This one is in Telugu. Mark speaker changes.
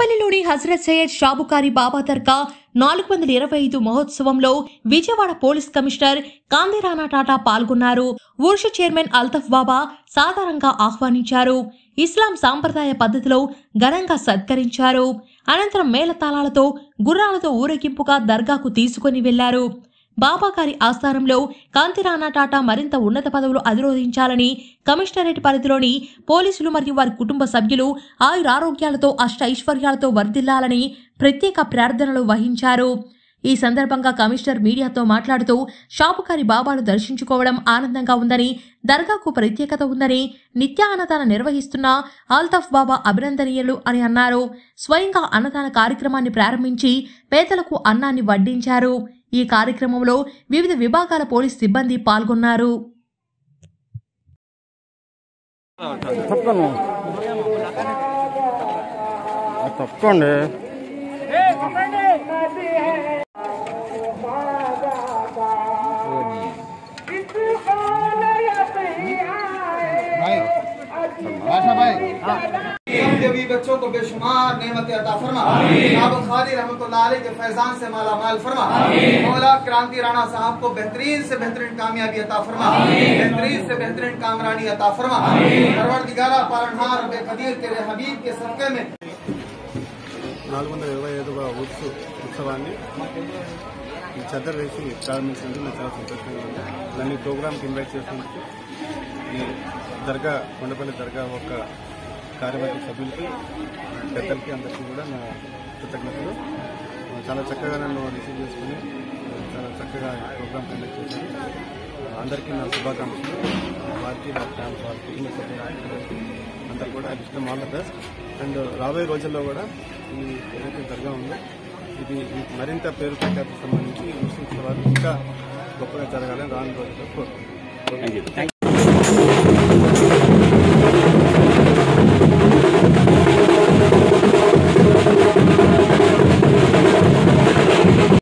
Speaker 1: కొంపల్లిలోని హజరత్ సయ్యద్ షాబుకారి బాబా దర్గా 425 మహోత్సవంలో విజయవాడ పోలీస్ కమిషనర్ కాంతిరాణా టాటా పాల్గొన్నారు. ఊర్ష చైర్మన్ అల్తఫ్ బాబా సాధారణంగా ఆహ్వానించారు. ఇస్లాం సాంప్రదాయ పద్ధతిలో ఘనంగా సత్కరించారు. అనంతరం మేళతాళాలతో గుర్రాలతో ఊరేగింపుగా దర్గాకు తీసుకుని వెళ్లారు. బాబాగారి ఆస్థానంలో కాంతిరాణా టాటా మరింత ఉన్నత పదవులు అధిరోహించాలని కమిషనరేట్ పరిధిలోని పోలీసులు మరియు వారి కుటుంబ సభ్యులు ఆయురారోగ్యాలతో అష్టైశ్వర్యాలతో వర్ధిల్లాలని ప్రత్యేక ప్రార్థనలు వహించారు. ఈ సందర్భంగా కమిషనర్ మీడియాతో మాట్లాడుతూ షాబుకారి బాబాను దర్శించుకోవడం ఆనందంగా ఉందని, దర్గాకు ప్రత్యేకత ఉందని, నిత్య అన్నదానం నిర్వహిస్తున్న అల్తఫ్ బాబా అభినందనీయులు అని అన్నారు. స్వయంగా అన్నదాన కార్యక్రమాన్ని ప్రారంభించి పేదలకు అన్నాన్ని వడ్డించారు. ఈ కార్యక్రమంలో వివిధ విభాగాల పోలీస్ సిబ్బంది పాల్గొన్నారు.
Speaker 2: बच्चों को बेशुमार नेमत अता फरमा। बुखारी रहमतुल्लाह अलैह के फैजान से माला माल फरमा। मौला क्रांति राणा साहब को बेहतरीन से बेहतरीन कामयाबी अता फरमा, बेहतरीन से बेहतरीन कामरानी अता फरमा। परवरदिगारा पालनहार बेकदीर तेरे हबीब के सदक़े में
Speaker 3: 425వ ఉత్సవాన్ని చదర్ వేసి ప్రారంభించినందుకు నాకు చాలా సంతోషంగా ఉంది. నన్ను ఈ ప్రోగ్రామ్కి ఇన్వైట్ చేసినందుకు ఈ దర్గా కొండపల్లి దర్గా ఒక కార్యవర్గ సభ్యులకి, పెద్దలకి, అందరికీ కూడా నా కృతజ్ఞతలు. చాలా చక్కగా నన్ను రిసీవ్ చేసుకుని చాలా చక్కగా ప్రోగ్రామ్ కండక్ట్ చేశారు. అందరికీ నా శుభాకాంక్షలు. వారికి నా ఫ్యాన్స్, వారి కుటుంబ సభ్యులకి అందరు కూడా ఇష్టం ఆల్ ద బెస్ట్. అండ్ రాబోయే రోజుల్లో కూడా ఈ ఏదైతే దర్గా ఉందో ఇది మరింత పేరు ప్రఖ్యాతికి సంబంధించి ముస్లిం ఉత్సవాలు ఇంకా గొప్పగా జరగాలని రానున్న రోజుల్లో కోరుకుంటున్నాను.